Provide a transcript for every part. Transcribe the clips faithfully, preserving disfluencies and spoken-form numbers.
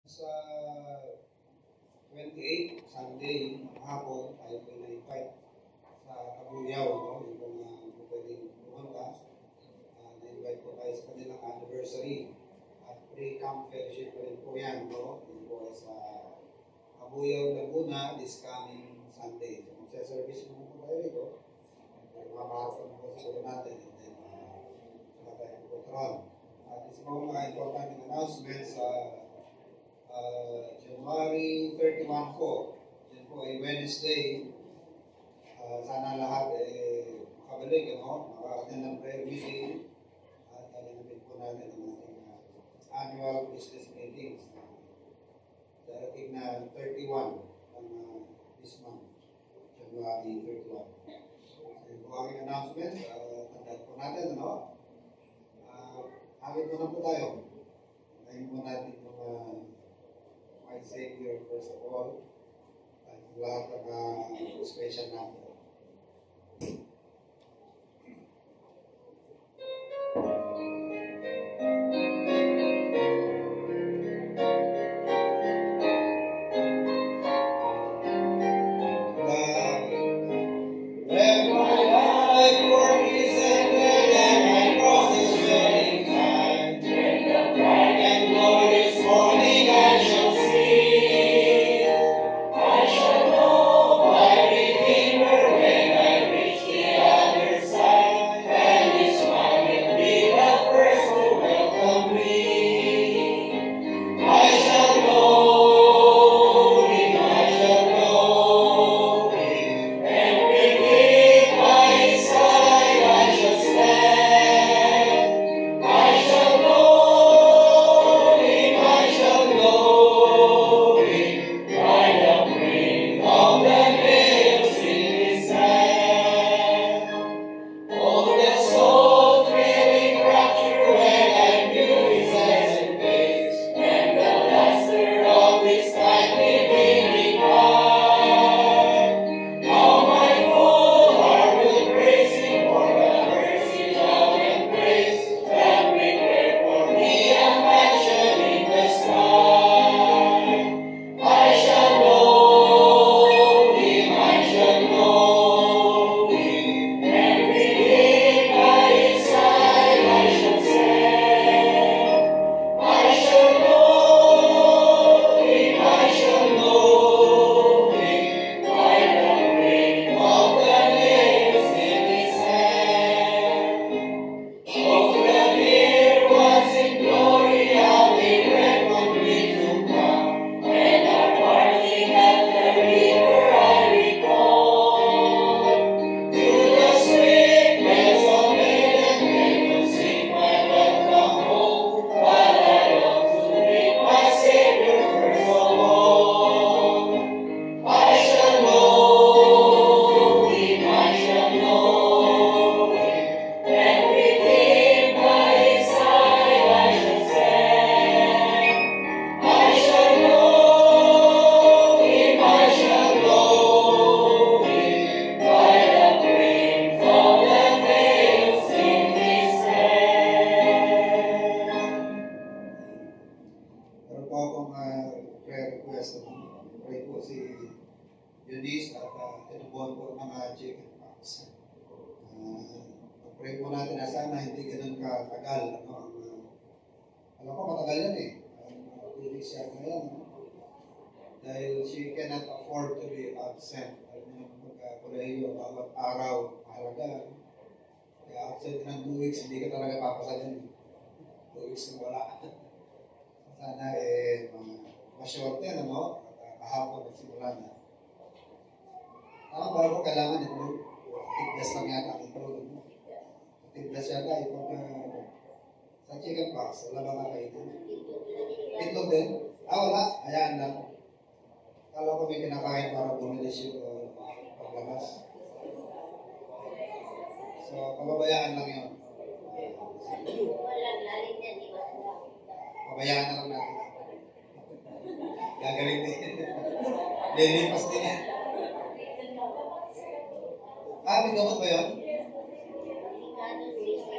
Sa twenty-eight, Sunday, hapon, tayo po na-invite sa Kabuyaw, no? Yung mga uh, pwedeng pumunta. Uh, na-invite po tayo sa kanilang anniversary. At pre-camp fellowship po rin po yan, no? Yung po ay sa Kabuyaw, Laguna, this coming Sunday. So, magsa-service mo po tayo rito. Mapahapon po siguro natin. And then, uh, saka tayo po ron. At isa po mga important announcements sa uh, Uh, January thirty-one po. Yan po ay Wednesday. Uh, sana lahat eh, makabalik, ano? Makakatin ng prayer meeting. At gaganapin po natin ang ating uh, annual business meetings. Darating na thirty-one ng uh, this month. January thirty-one. So, yung po aming announcement. Uh, tandaan po natin, ano? Uh, Hagit po na po tayo. Ngayon po natin yung uh, my Savior first of all, at lahat ng uh, special natin.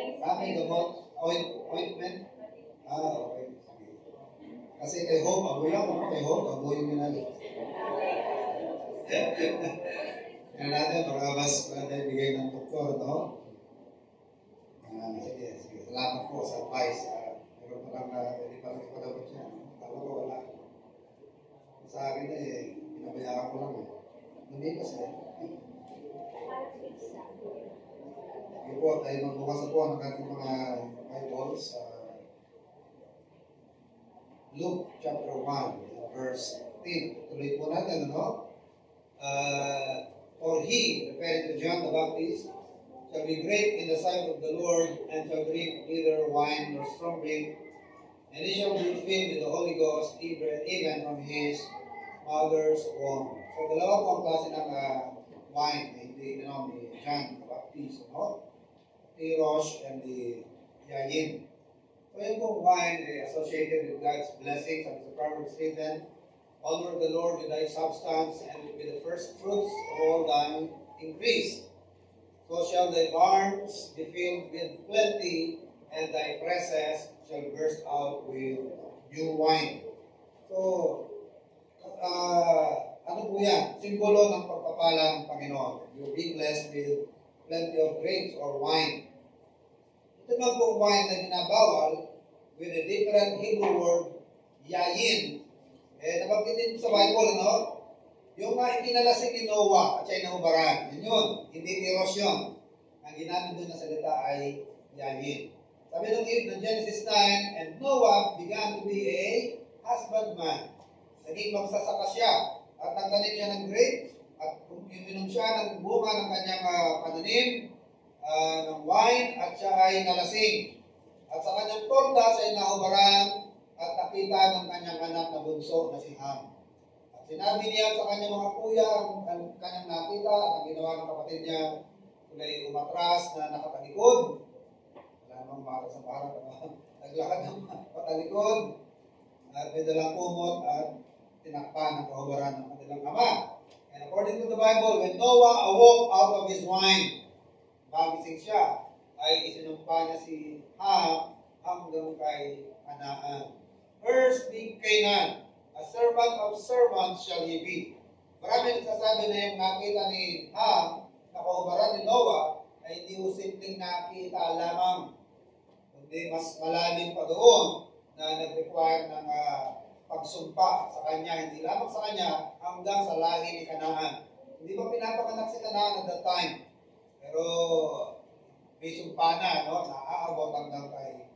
Kasi kay Hope, lang, ano, kayo, babuhin nyo natin. Kaya natin, makabas pa natin bigay ng doktor, no? Ah, sige, sige. Salamat po sa advice. Uh, pero parang uh, hindi pa rin ipadabot siya. Tama ko, wala. Sa akin eh, pinabayaan ko lang eh. Hindi kasi. Sige po, tayo magbukas na po ang ating mga Bibles sa uh, Luke chapter one, verse fifteen. Tuloy po natin, ano? Uh, For he, referring to John the Baptist, shall be great in the sight of the Lord, and shall drink neither wine nor strong drink, and he shall be filled with the Holy Ghost, even, even from his mother's womb. So, dalawa po ang klase ng uh, wine, hindi, you know, ni John the Baptist, no? The Rosh and the Yayin. So, yung pong wine eh, associated with God's blessings, as the Proverbs written, honor the Lord with thy substance, and with the first fruits of all thine increase. So shall thy barns be filled with plenty, and thy presses shall burst out with new wine. So, uh, ano po yan? Simbolo ng pagpapala ng Panginoon. You'll be blessed with plenty of grapes or wine. Ito naman pong wine na binabawal with a different Hebrew word, yayin. Eh, nabanggit din sa Bible, ano? Yung uh, ikinalasing ni Noah at siya'y nahubaran. Yun yun. Hindi tiros yun. Ang ginamit doon na salita ay yayin. Sabi ng ng Genesis nine, and Noah began to be a husbandman. Naging magsasaka siya. At nagtanim siya ng grapes. At uminom siya ng bunga ng kanyang uh, pananim, uh, ng wine, at siya ay nalasing. At sa kanyang torda siya ay nahubaran, at nakita ng kanyang anak na bunso na si Ham. At sinabi niya sa kanyang mga kuya ang, ang kanyang nakita, ang ginawa ng kapatid niya, kulay umatras na nakatalikod. Wala namang bata sa parang naglakad ng patalikod. At may dalang kumot at tinakpan ng kahubaran ng kanilang ama. And according to the Bible, when Noah awoke out of his wine, magising siya, ay isinumpa niya si Ham hanggang kay Kanaan. First be Canaan, a servant of servants shall he be. Marami nagsasabi na yung nakita ni Ham, na kaubaran ni Noah, ay hindi mo simpleng nakita lamang. Kundi mas malalim pa doon na nag-require ng uh, pagsumpa sa kanya, hindi lamang sa kanya, hanggang sa lahi ni Kanaan. Hindi pa pinapakanak si Kanaan at that time. Pero may sumpa na, no? Naaabot hanggang kay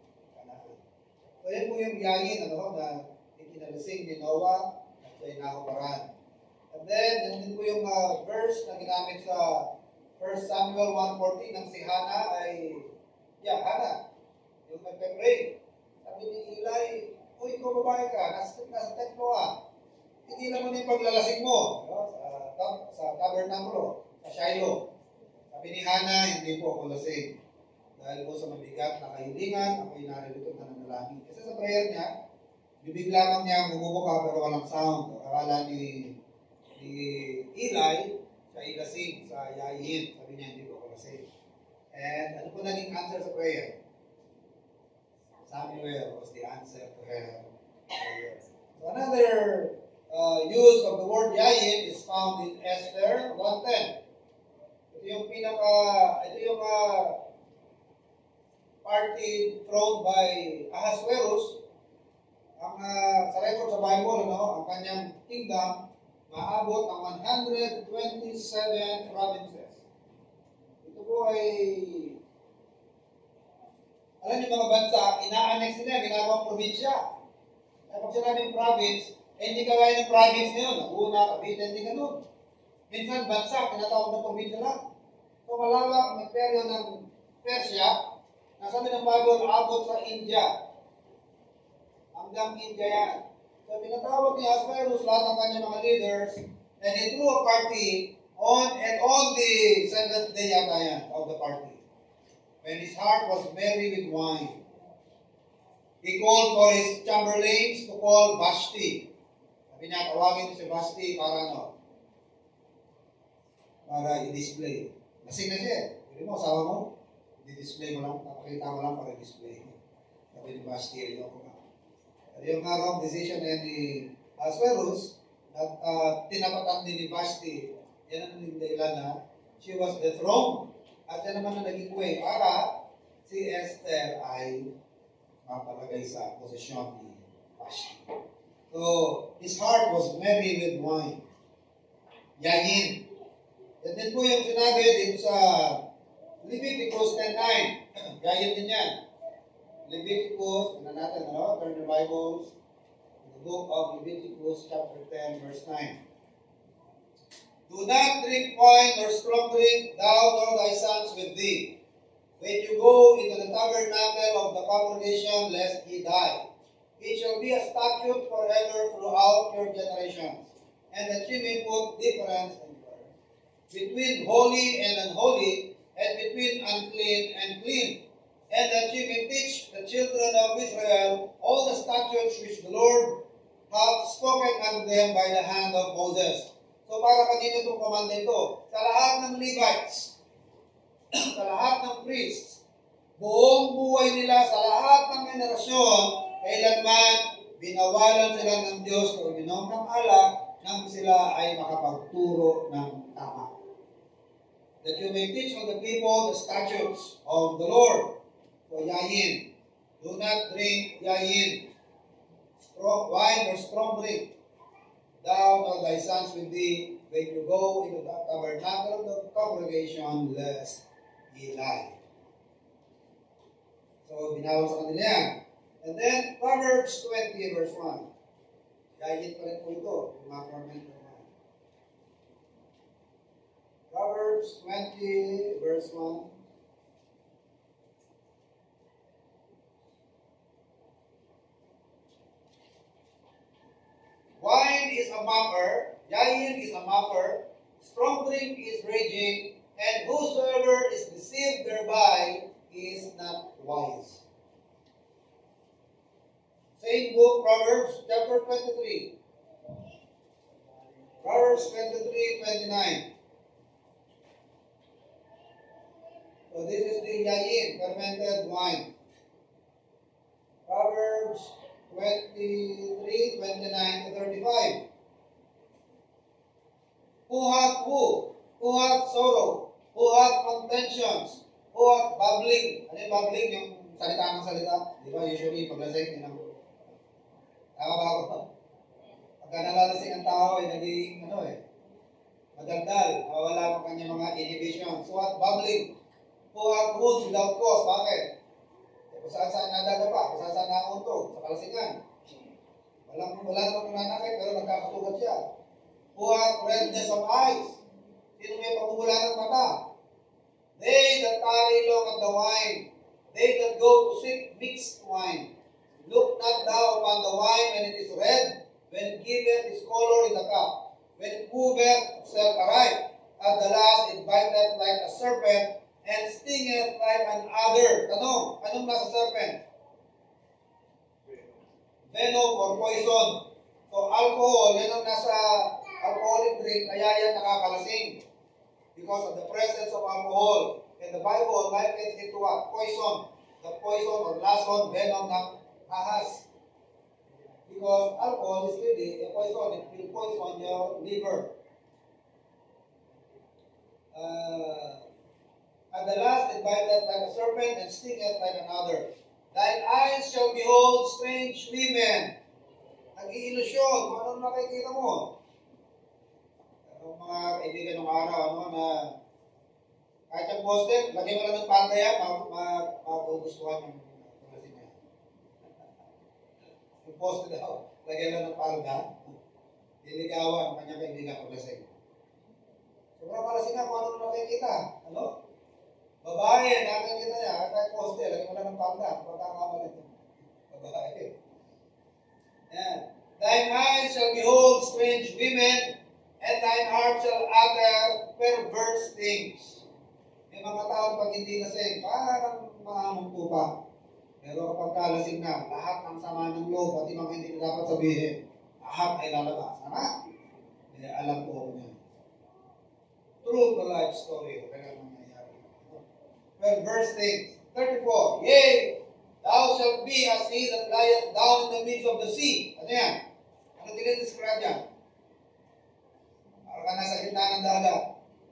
So, yan po yung yayin, ano, na ikinalising ni Noah at siya'y nahubaran. And then, nandun po yung uh, verse na ginamit sa First Samuel one fourteen ng si Hannah ay, yeah, Hannah, yung nagpe-pray. Sabi ni Eli, uy, ikaw babae ka, nasa, nasa templo ka. Hindi naman yung paglalasing mo, no? sa, sa tabernakulo, sa Shiloh. Sabi ni Hannah, hindi po ako lasing. Dahil po sa mabigat na kahilingan, ako'y naririto na nanalangin. Kasi sa prayer niya, bibig lamang niya bumubuka pero walang sound. Akala ni, ni Eli, siya ilasing sa yayin. Sabi niya, hindi ko ako lasing. And ano po naging answer sa prayer? Samuel was the answer to her prayer. So another uh, use of the word yayin is found in Esther one ten. Ito yung pinaka, ito yung uh, party thrown by Ahasuerus. Ang uh, sa record sa Bible, ano, ang kanyang kingdom maabot ng one hundred twenty-seven provinces. Ito po ay, alam niyo mga bansa, ina-annex nila, ginagawang probinsya. Kaya pag sinabing province, eh, hindi kagaya ng province ngayon. Una, Cavite, hindi ganun. Minsan bansa, tinatawag na probinsya lang. So malawak ang imperyo ng Persia. Nasabi ng Bible, abot sa India. Hanggang India yan. So, pinatawag ni Ahasuerus lahat ng kanyang mga leaders, and he threw a party on and on the seventh day yata yan of the party. When his heart was merry with wine, he called for his chamberlains to call Vashti. Sabi niya, tawagin si Vashti para ano? Para i-display. Lasing na siya. Pwede mo, asawa mo? I-display mo lang, napakita mo lang para i-display. Sabi ni Vashti, ayoko nga. At yung nga wrong decision na ni Ahasuerus, at uh, tinapatan din ni Vashti, yan ang dahilan na she was dethroned. At yan naman ang naging way para si Esther ay mapalagay sa posisyon ni Vashti. So, his heart was merry with wine. Yayin. Yan din po yung sinabi dito sa Leviticus ten nine. Yayin din yan. Leviticus, tignan natin, ano? Turn the Bibles. The book of Leviticus chapter ten verse nine. Do not drink wine nor strong drink, thou nor thy sons with thee, when you go into the tabernacle of the congregation, lest ye die. It shall be a statute forever throughout your generations, and that ye may put difference between holy and unholy, and between unclean and clean, and that ye may teach the children of Israel all the statutes which the Lord hath spoken unto them by the hand of Moses. So para kanino itong komanda ito? Sa lahat ng Levites, sa lahat ng priests, buong buhay nila, sa lahat ng generasyon, kailanman binawalan sila ng Diyos o uminom ng alak nang sila ay makapagturo ng tama. That you may teach on the people the statutes of the Lord. So yayin, do not drink yayin, strong wine or strong drink, thou nor thy sons with thee, when you go into the tabernacle of the congregation, lest ye lie. So, binawal sa kanila yan. And then, Proverbs twenty, verse one. Yayin pa rin po ito, yung mga comment ko na. Proverbs twenty, verse one. Wine is a mocker, yayin is a mocker, strong drink is raging, and whosoever is deceived thereby is not wise. Same book, Proverbs chapter twenty-three. Proverbs twenty-three, twenty-nine. So this is the yayin, fermented wine. Proverbs twenty-three, twenty-nine to thirty-five. Who hath who? Who hath sorrow? Who hath contentions? Who hath babbling? Ano yung babbling? Yung salita ng salita. Di ba? Usually, paglasing, yun ang... Tama ba ako? Pagka nalalasing ang tao, ay naging, ano eh, madaldal. Mawala ang kanyang mga inhibitions. Who hath babbling? Who hath wounds without cause? Bakit? Kung saan saan nadadapa, kung saan saan nauntog, sa kalasingan. Walang, wala namang nananakit, pero nagkakasugat siya. Who hath redness of eyes? Sino may pagmumula ng mata? They that tarry long at the wine, they that go to seek mixed wine. Look not thou upon the wine when it is red, when it giveth its color in the cup, when it moveth itself aright. At the last it biteth like a serpent, and stingeth like an adder. Tanong, anong nasa serpent? Venom or poison. So alcohol, yan ang nasa alcoholic drink, kaya yan nakakalasing. Because of the presence of alcohol. And the Bible likens it to what? Poison. The poison or lason, venom ng ahas. Because alcohol is really a poison. It will poison your liver. Uh, at the last it biteth like a serpent and stingeth like another. Thine eyes shall behold strange women. Nag-iilusyon. Kung anong nakikita mo? Ang mga kaibigan ng araw, ano, na kahit yung poster, lagyan mo lang ng palda yan, magugustuhan yung paglasin niya. Yung poster daw, lagyan lang ng palda, liligawan ang kanyang kaibigan paglasing. Sobrang palasin nga kung ano nakikita. Ano? Babae, nakikita niya, kahit poster, lagyan mo lang ng palda, pagkakamalit. Babae. Yan. Thine eyes shall behold strange women, and thine heart shall utter perverse things. May mga taon pag hindi lasing, parang mahamong pa. Pero kapag kalasing na, lahat ng sama ng loob, pati mga hindi na dapat sabihin, lahat ay lalabas. Ano? Kaya alam ko ako niya. True to life story. Kaya nangyayari. Perverse things. thirty-four. Yea, thou shalt be as he that lieth down in the midst of the sea. Ano yan? Ano Ano dinidescribe niya? Para ka nasa gitna ng dagat.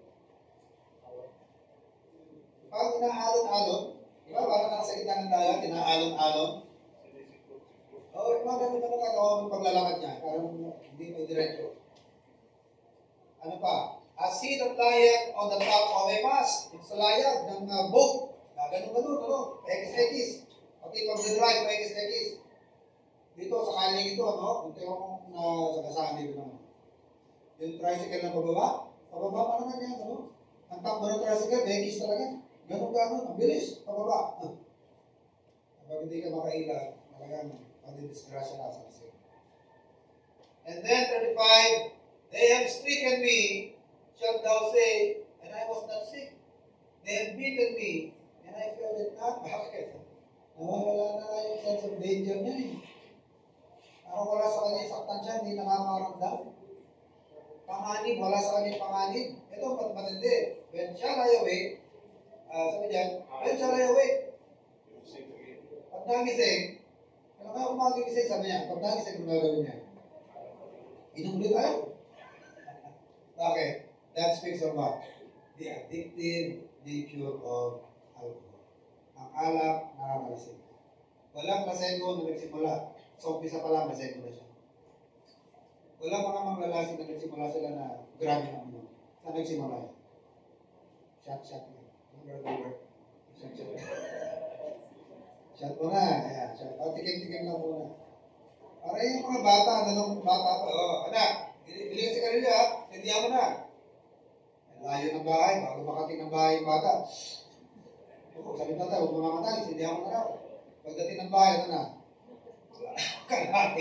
Pag inaalon-alon, di ba? Para ka nasa gitna ng dagat, inaalon-alon. O, oh, mga ganun na nakatawa ng paglalakad niya. Parang hindi mo diretso. Ano pa? A sea that lieth on the top of a mast. Yung sa layag ng uh, boat. Ganun-ganun, ano? X-X. Pati pag-drive, X-X. Dito, sa kaling ito, ano? Kung tayo kong nasagasaan dito naman. Yung tricycle na pababa, pababa pa naman yan, ano? Ang takbo ng tricycle, X talaga. Ganun-ganun, ang bilis, pababa. Kapag hindi ka makailag, talagang pag-disgrasya na sa kasi. And then, thirty-five, they have stricken me, shalt thou say, and I was not sick. They have beaten me, and I felt it not. Bakit? Nawawala na nga yung sense of danger niya eh. Parang wala sa kanya saktan siya, hindi nakakaramdam. Panganib, wala sa kanya panganib. Ito, pat matindi. When shall I awake? Uh, sabi dyan, when shall I awake? Pag nagising, kailan ka umagising, sabi niya, pag nagising, ano gagawin niya? Inom ulit tayo. Bakit? That speaks of what? The addictive nature of alcohol. Ang alak, nakakalasing. Walang lasenggo na nagsimula. So, umpisa pa lang, lasenggo na siya. Walang mga maglalasing na nagsimula sila na grabe na mo. Saan nagsimula yan? Shot, shot na. Number, number. Shot, shot. Shot mo na. Ayan, shot. O, tikim-tikim lang muna. Para yung mga bata, nanong bata pa. O, anak, bili ka si Karilla, sindihan mo na. Layo ng bahay, bago makating ng bahay yung bata. O, sabi na tayo, huwag mo mamatay, sindihan mo na raw. Pagdating ng bahay, ano na? Kalahati.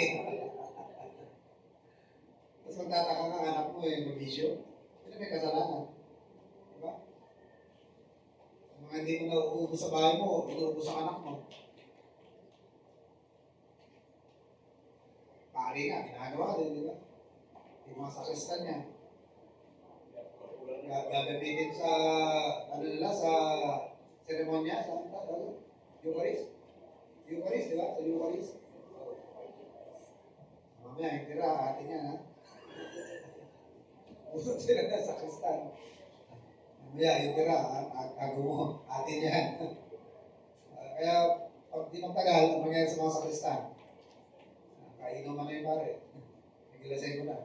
Tapos magtataka ka, anak mo eh, mag-isyo. Hindi may kasalanan. Diba? Mga hindi mo na uubos sa bahay mo, uubos sa anak mo. Pari nga, ginagawa din, di ba? Yung mga sakristan niya. Gagamitin sa, ano nila, sa seremonya, sa ano? Eucharist. Eucharist, di ba? Sa Eucharist. Mamaya, yung tira, atin yan, ha? Usap sila na sa kristan. Mamaya, yung tira, agaw mo, atin yan. Kaya, pag di magtagal, ang mangyayari sa mga sakristan, kainuman na yung pare. Nagilasay ko na.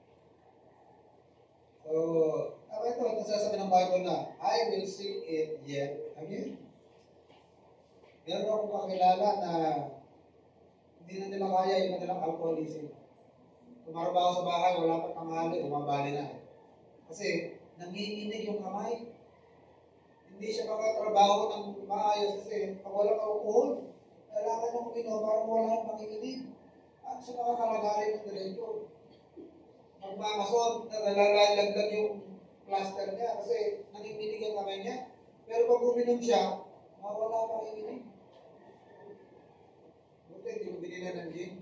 So, ako ito, ito sasabi ng Bible na, I will sing it yet again. Meron akong kakilala na hindi na nila kaya yung kanilang alcoholism. Tumarbaho sa bahay, wala pa tanghali, umabali na. Kasi, nanginginig yung kamay. Hindi siya makatrabaho ng maayos kasi pag walang alcohol, kailangan niyang uminom para wala yung panginginig. At siya makakalagarin ng diretso. Pag mamason, nalalaglag yung plaster niya kasi nanginginig yung kamay niya. Pero pag uminom siya, mawala panginginig. Buti, hindi mo binila ng gin.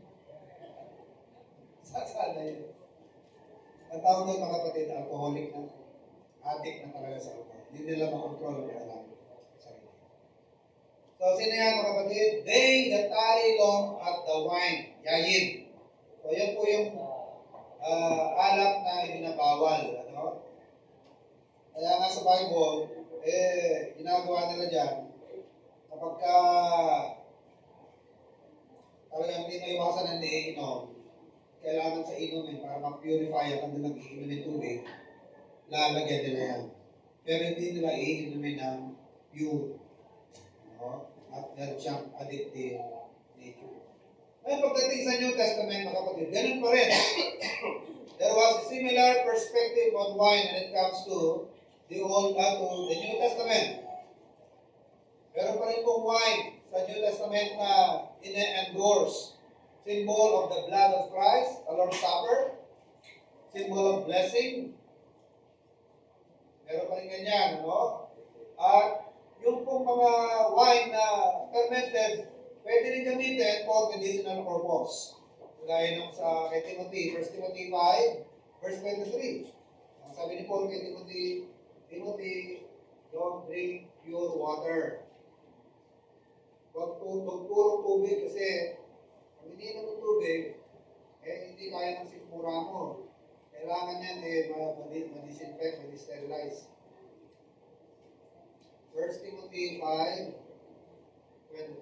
Sasada yun. Ang tawag doon mga kapatid, alcoholic na. Addict na talaga sa alcohol. Hindi nila makontrol ang kanilang sarili. So, sino yan mga kapatid? They that tarry long at the wine. Yayin. So, yan po yung uh, alak na ibinabawal. Ano? Kaya nga sa Bible, eh, ginagawa nila dyan, kapag ka talagang hindi may iwasan ng iinom, kailangan sa inumin para ma-purify ang kanilang iinumin tubig, lalagyan nila yan. Pero hindi nila iinumin ng pure. No? At meron siyang addictive nature. Ngayon pagdating sa New Testament, mga kapatid, ganun pa rin. There was a similar perspective on wine when it comes to the Old uh, to the New Testament. Meron pa rin pong wine sa New Testament na ine-endorse. Symbol of the blood of Christ, the Lord's Supper. Symbol of blessing. Meron pa rin ganyan, no? At yung pong mga wine na fermented, pwede rin gamitin for medicinal purpose. Gaya nung sa kay Timothy, First Timothy five, verse twenty-three. Ang sabi ni Paul kay Timothy, Timothy, don't drink pure water. Huwag purong tubig kasi kung hindi naman tubig, Eh, hindi kaya ng sikmura mo. Kailangan yan eh, ma-disinfect, ma-sterilize. First Timothy five twenty.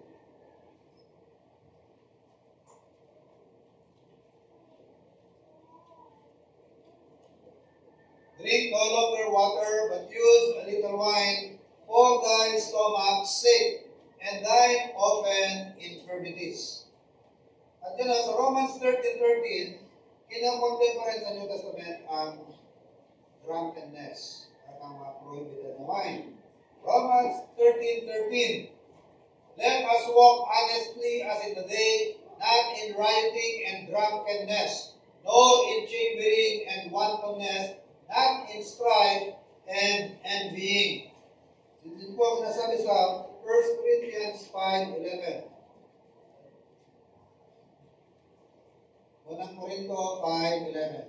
Drink no longer water, but use a little wine for thy stomach's sake, and thine often infirmities. At yun, sa Romans thirteen thirteen, kinakondem pa rin sa New Testament ang drunkenness at ang mga prohibited na wine. Romans thirteen thirteen, let us walk honestly as in the day, not in rioting and drunkenness, nor in chambering and wantonness, not in strife and envying. Dito po sinasabi sa First Corinthians five eleven. Unang Korinto five eleven.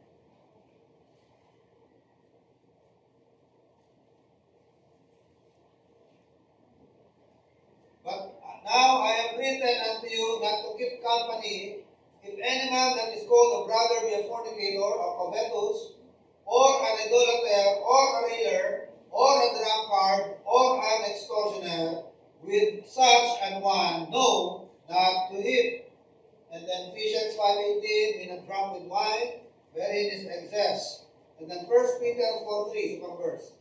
But now I have written unto you not to keep company, if any man that is called a brother be a fornicator, or covetous, or an idolater, or a railer, or a drunkard, or an extortioner, with such an one, no, not to eat. And then Ephesians five eighteen, be not drunk with wine, wherein is excess. And then First Peter four three, second verse.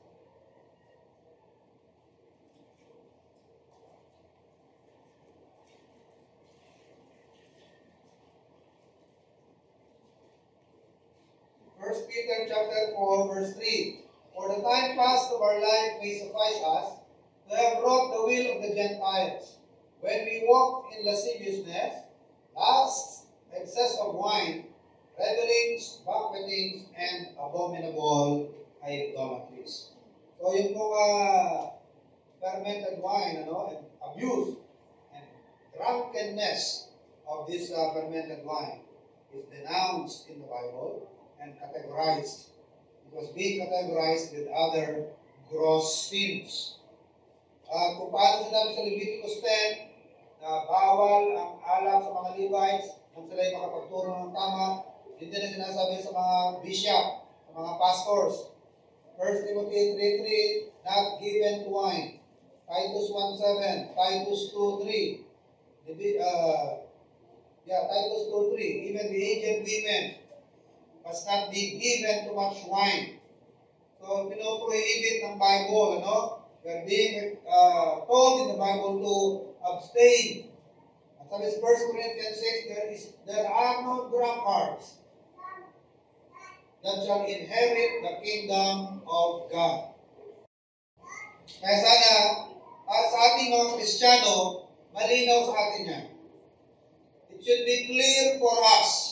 First Peter chapter four, verse three. For the time past of our life may suffice us to have wrought the will of the Gentiles, when we walked in lasciviousness, lust, excess of wine, revelings, banquetings, and abominable idolatries. So yung mga fermented wine, ano, and abuse, and drunkenness of this uh, fermented wine is denounced in the Bible and categorized. It was being categorized with other gross sins. Uh, kung paano sinabi sa Leviticus ten, na bawal ang alak sa mga Levites nang sila'y makapagturo ng tama, hindi na sinasabi sa mga bishop, sa mga pastors. First Timothy three three, not given to wine. Titus one seven, Titus two three, uh, yeah, Titus two three, even the aged women must not be given too much wine. So, pinoprohibit ng Bible, ano? We are being uh, told in the Bible to abstain. At sabi sa First Corinthians six, there, is, there are no drunkards that shall inherit the kingdom of God. Kaya sana, uh, sa ating mga Kristiyano, malinaw sa atin yan. It should be clear for us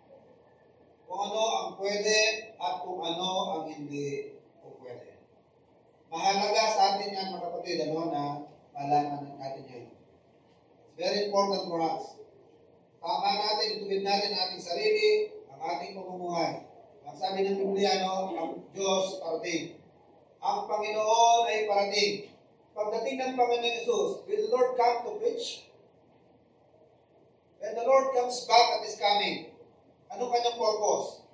kung ano ang pwede at kung ano ang hindi kung pwede. Mahalaga sa atin yan, mga kapatid, ano, na malaman natin yan. It's very important for us. Tama natin, ituwid natin ating sarili, ang ating pamumuhay. Ang sabi ng Biblia, no, ang Diyos parating. Ang Panginoon ay parating. Pagdating ng Panginoon Jesus, will the Lord come to preach? When the Lord comes back at His coming, ano kanyang purpose?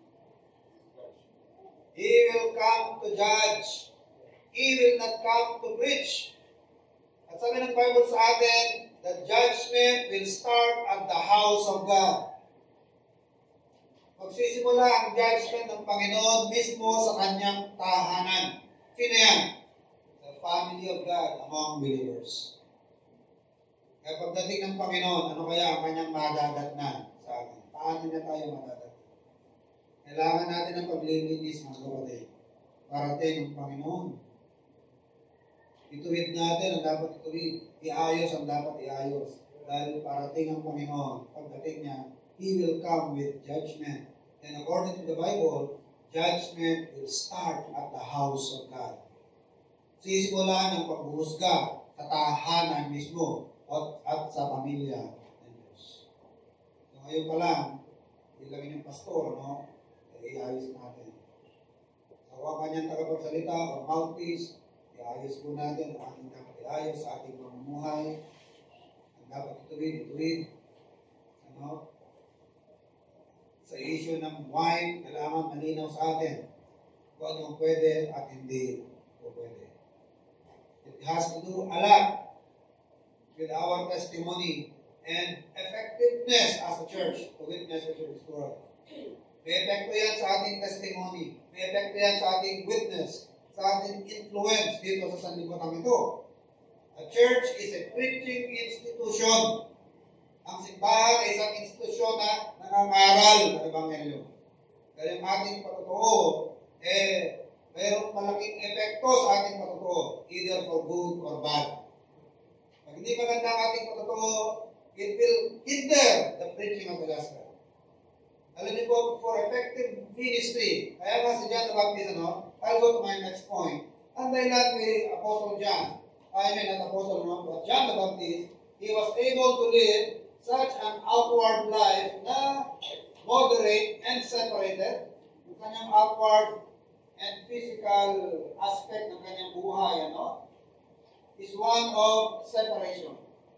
He will come to judge. He will not come to preach. At sabi ng Bible sa atin, the judgment will start at the house of God. Magsisimula ang judgment ng Panginoon mismo sa kanyang tahanan. Sino yan? The family of God among believers. Kaya pagdating ng Panginoon, ano kaya ang kanyang madadatnan sa atin? Paano na tayo madadatnan? Kailangan natin ang paglilinis ng kapatid. Parating ang Panginoon. Ituwid natin ang dapat ituwid. Iayos ang dapat iayos. Dahil parating ang Panginoon. Pagdating niya, He will come with judgment. And according to the Bible, judgment will start at the house of God. Sisimulan ang paghuhusga sa tahanan mismo at, at sa pamilya ng Diyos. So ngayon pa lang, ilagin yung pastor, no? E, iayos natin. Sa kanyang tagapagsalita o mouthpiece, iayos po natin ang ating dapat iayos sa ating pamumuhay. Ang dapat ituwid, ituwid. Ano? sa issue ng wine, kailangan malinaw sa atin kung anong pwede at hindi po pwede. It has to do a lot with our testimony and effectiveness as a church to witness to this world. May epekto yan sa ating testimony. May epekto yan sa ating witness, sa ating influence dito sa sanlibutan ito. A church is a preaching institution. Ang simbahan ay isang institusyon na nangangaral ng Ebanghelyo. Dahil ang ating patotoo, eh, mayroong malaking epekto sa ating patotoo, either for good or bad. Pag hindi maganda ang ating patotoo, it will hinder the preaching of the gospel. Alam niyo po, for effective ministry, kaya nga si John the Baptist, ano, I'll go to my next point. Ang dahilan ni Apostle John, I mean, not Apostle, no, but John the Baptist, he was able to live such an outward life na moderate and separated. Yung kanyang outward and physical aspect ng kanyang buhay, ano, is one of separation.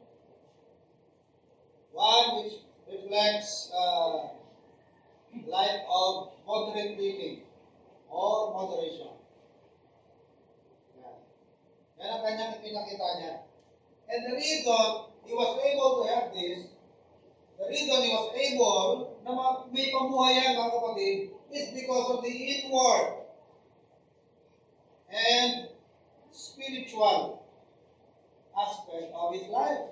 One which reflects uh, life of moderate living or moderation. Yan. Yan ang kanyang pinakita niya. And the reason he was able to have this, the reason he was able na may pamuhayan, mga kapatid, is because of the inward and spiritual aspect of his life.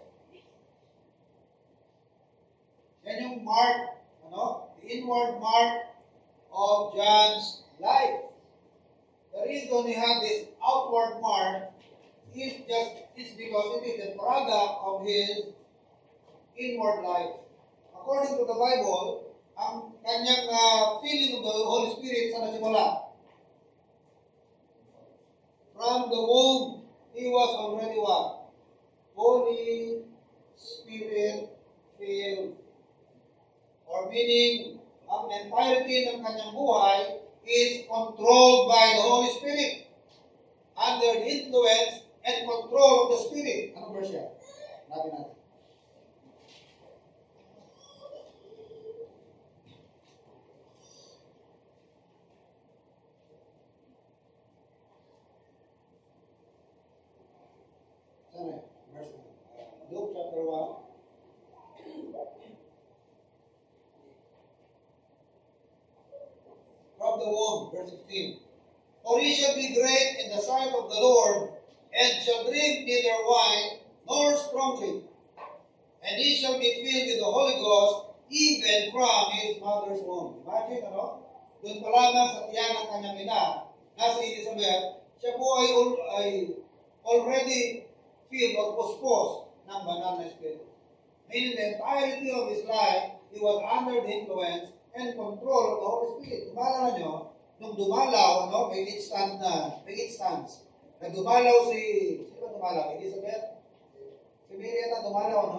Yan yung mark, ano? The inward mark of John's life. The reason he had this outward mark is just is because it is a product of his inward life. According to the Bible, ang kanyang uh, feeling of the Holy Spirit sa nasimula. From the womb, he was already what? Holy Spirit filled. Or meaning, ang entirety ng kanyang buhay is controlled by the Holy Spirit. Under the influence and control of the Spirit. Anong verse yan? Natin natin. Sana, verse Luke chapter one. From the womb, verse fifteen. For he shall be great in the sight of the Lord, and shall drink neither wine nor strong drink. And he shall be filled with the Holy Ghost, even from his mother's womb. Imagine, ano? Doon pa lamang sa tiyan ng kanyang ina, na si Elizabeth, siya po ay, ay already filled or puspos ng banal na Espiritu. Meaning the entirety of his life, he was under the influence and control of the Holy Spirit. Kumala nyo, nung dumalaw, ano, may instance na, may instance, na dumalaw si, sino ba dumalaw? Elizabeth? Si Mary ata dumalaw, no?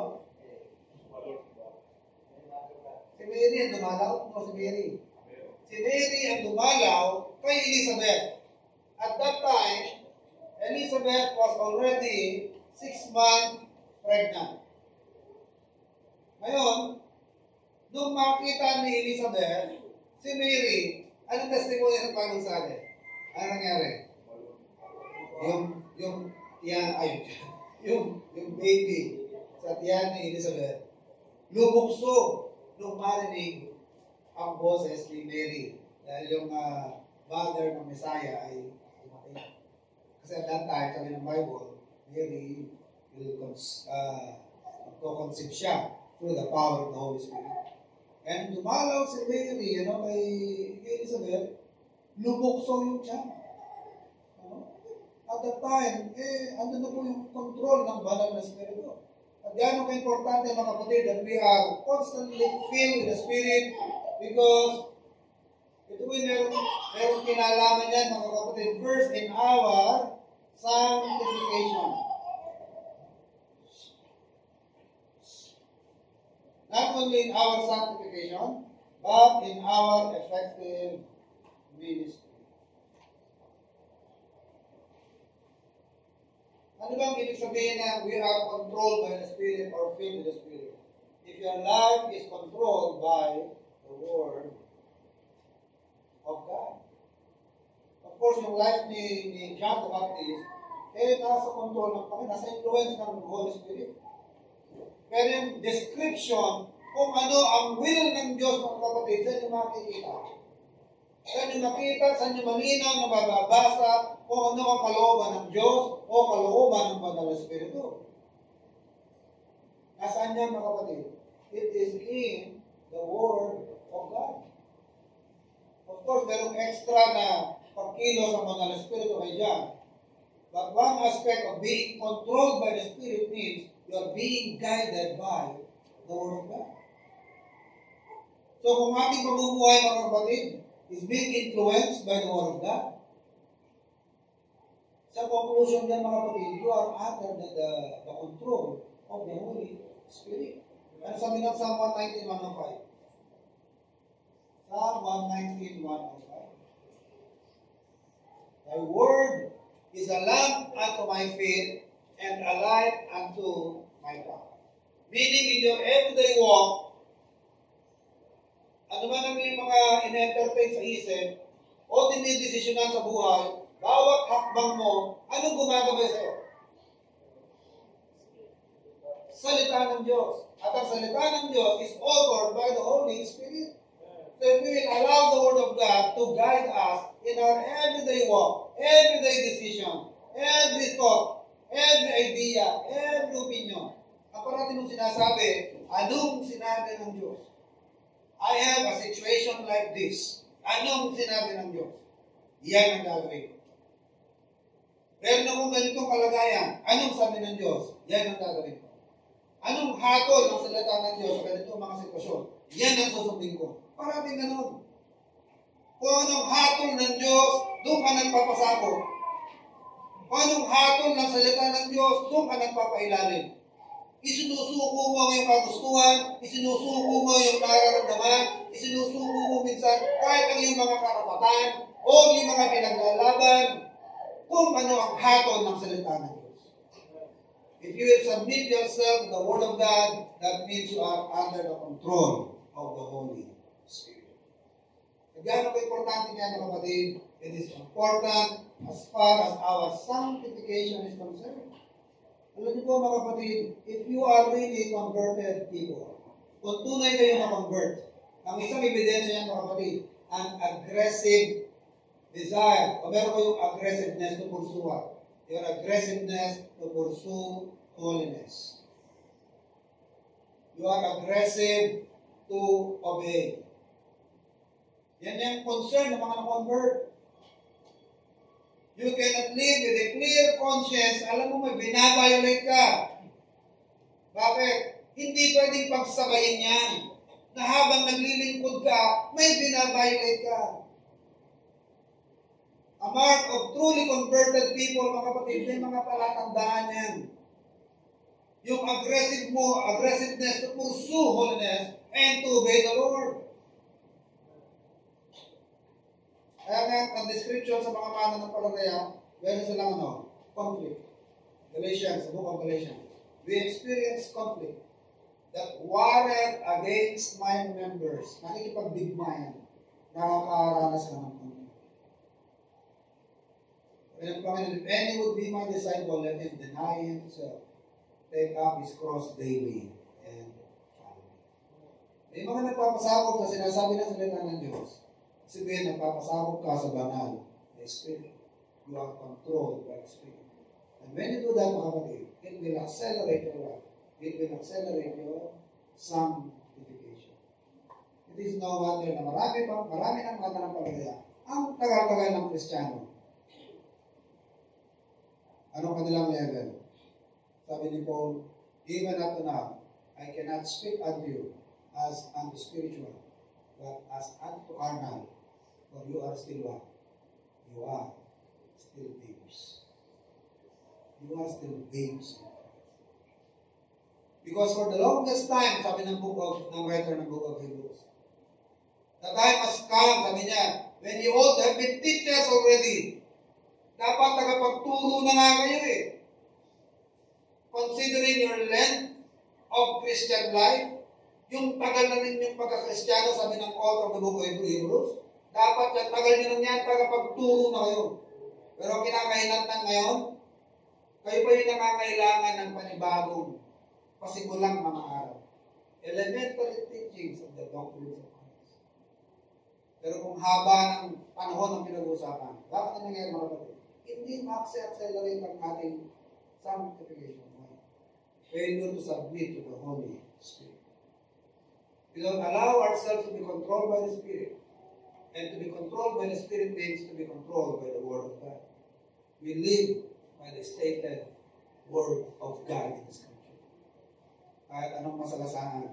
Si Mary ang dumalaw? No, si Mary. Si Mary ang dumalaw kay Elizabeth. At that time, Elizabeth was already six months pregnant. Ngayon, nung makita ni Elizabeth, si Mary, anong testimony ng Panginoon sa atin? Ano nangyari? Yung, yung, tiyan, ay, yung, yung baby sa tiyan ni Elizabeth, lubukso nung marinig ang boses ni Mary. Dahil yung uh, mother ng Messiah ay umatay. Kasi at that time, sabi ng Bible, Mary will uh, conceive siya through the power of the Holy Spirit. And dumalaw si Mary, ano, kay Elizabeth, lubukso yung tiyan. Ano? At that time, eh, ano na po yung control ng banal na Espiritu. At yan ang importante, mga kapatid, that we are constantly filled with the Spirit because ito ay meron, meron kinalaman yan, mga kapatid, first in our sanctification. Not only in our sanctification, but in our effective ministry. Ano bang ibig sabihin na we are controlled by the Spirit or filled with the Spirit? If your life is controlled by the the Word of God. Of course, yung life ni, ni John the Baptist, eh, nasa control ng Panginoon, nasa influence ng Holy Spirit. Pero yung description kung ano ang will ng Diyos, mga kapatid, saan yung makikita? Saan yung makita, saan yung malinaw na mababasa kung ano ang kalooban ng Diyos o kalooban ng Banal na Espiritu? Nasaan yan, mga kapatid? It is in the Word of God. Of course, merong extra na pagkilos ang Banal na Espiritu kay John. But one aspect of being controlled by the Spirit means you are being guided by the Word of God. So kung ating pamumuhay, mga kapatid, is being influenced by the Word of God, sa conclusion niyan, mga kapatid, you are under the, the, the control of the Holy Spirit. Ano sabi ng Psalm one nineteen, one oh five? Psalm one nineteen, one oh five. Thy word is a lamp unto my feet and a light unto my path. Meaning in your everyday walk, ano man ang yung mga in-entertain sa isip o dinidesisyonan sa buhay, bawat hakbang mo, anong gumagabay sa'yo? Salita ng Diyos. At ang salita ng Diyos is authored by the Holy Spirit. So if we will allow the Word of God to guide us in our everyday walk, everyday decision, every thought, every idea, every opinion, ang parating mong sinasabi, anong sinabi ng Diyos? I have a situation like this. Anong sinabi ng Diyos? Yan ang gagawin. Meron akong ganitong kalagayan. Anong sabi ng Diyos? Yan ang gagawin ko. Anong hatol ng salita ng Diyos sa ganitong mga sitwasyon? Yan ang susundin ko. Parating ganun. Kung anong hatol ng Diyos, doon ka nagpapasako. Kung anong hatol ng salita ng Diyos, doon ka nagpapailalim. Isinusuko mo yung kagustuhan, isinusuko mo yung nararamdaman, isinusuko mo minsan kahit ang yung mga karapatan o yung mga pinaglalaban kung ano ang hatol ng salita ng Diyos. If you will submit yourself to the Word of God, that means you are under the control of the Holy Spirit. Kaya ko importante niya, mga kapatid, it is important as far as our sanctification is concerned. Alam niyo po, mga kapatid, if you are really converted people, kung tunay kayo na-convert, ang isang ebidensya niya, mga kapatid, an aggressive desire, o meron kayong aggressiveness to pursue what? Your aggressiveness to pursue holiness. You are aggressive to obey. Yan yung concern ng mga na-convert. You cannot live with a clear conscience. Alam mo, may binabiolate ka. Bakit? Hindi pwedeng pagsabayin yan. Na habang naglilingkod ka, may binabiolate ka. A mark of truly converted people, mga kapatid, may mga palatandaan yan. Yung aggressive mo, aggressiveness to pursue holiness and to obey the Lord. Kaya nga, ang description sa mga mananampalataya, meron silang ano? Conflict. Galatians, the book of Galatians. We experience conflict that warred against my members. Nakikipagdigmayan. Nakakaranas ka ng conflict. When Panginoon, if any would be my disciple, let him deny himself, take up his cross daily, and follow me. May mga nagpapasakop sa sinasabi ng salita ng Diyos. Sabihin, nagpapasakop ka sa banal na Spirit. You are controlled by the Spirit. And when you do that, mga kapatid, it will accelerate your life. It will accelerate your sanctification. It is no wonder na marami pang, marami ng mananampalataya ang tagal-tagal ng Kristiyano. Anong kanilang level? Sabi ni Paul, even up to now, I cannot speak unto you as unto spiritual, but as unto carnal, for you are still what? You are still babes. You are still babes. Because for the longest time, sabi ng book of, ng writer ng book of Hebrews, the time has come, sabi niya, when you all have been teachers already, dapat tagapagturo na nga kayo eh. Considering your length of Christian life, Yung tagal na ninyong pagkakristyano, sabi ng author of the book of Hebrews, dapat yung tagal nyo na yan, tagapagturo na kayo. Pero kinakahinatan ngayon, kayo pa yung nakakailangan ng panibagong pasigulang mga araw. Elementary teachings of the doctrines of Christ. Pero kung haba ng panahon ng pinag-uusapan, bakit na nangyayari mga kapatid? Hindi ma-accelerate ang ating sanctification. Failure to submit to the Holy Spirit. We don't allow ourselves to be controlled by the Spirit. And to be controlled by the Spirit means to be controlled by the Word of God. We live by the stated Word of God in the Scripture. Kahit anong masalasaan,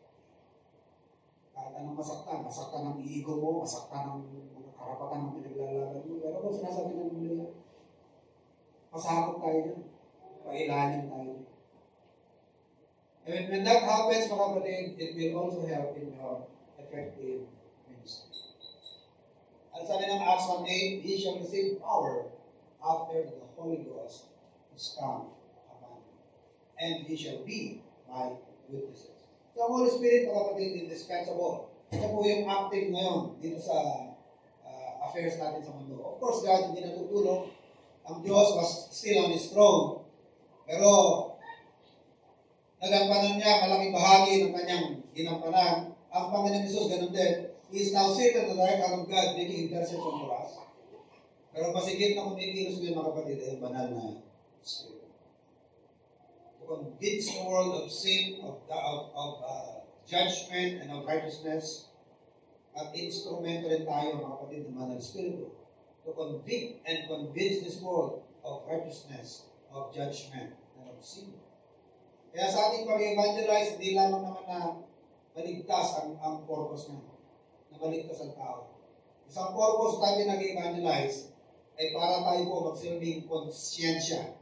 kahit anong masaktan, masaktan ng ego mo, masaktan ng mga karapatan ng pinaglalaban mo, pero kung sinasabi ng Biblia, pasakot tayo dyan, pailalim tayo dyan. And when that happens, mga kapatid, it will also help in your effective ministry. At sabi ng Acts one eight, ye shall receive power after the Holy Ghost is come upon you. And ye shall be my witnesses. So ang Holy Spirit, mga kapatid, indispensable. Ito po yung active ngayon dito sa uh, affairs natin sa mundo. Of course, God hindi natutulog. Ang Diyos was still on His throne. Pero nagampanan niya malaking bahagi ng kanyang ginampanan. Ang Panginoon Jesus ganun din. He is now seated at the right hand of God, making intercession for us. Pero pasigit na kumikilos ngayon mga kapatid ay banal na Spirit. To convince the world of sin, of, of, of uh, judgment, and of righteousness. At instrumento rin tayo mga kapatid ng banal Espiritu. To convict and convince this world of righteousness, of judgment, and of sin. Kaya sa ating pag-evangelize, hindi lamang naman na maligtas ang, ang purpose niya. Na maligtas ang tao. Isang purpose tayo nag-evangelize ay para tayo po magsilbing konsyensya.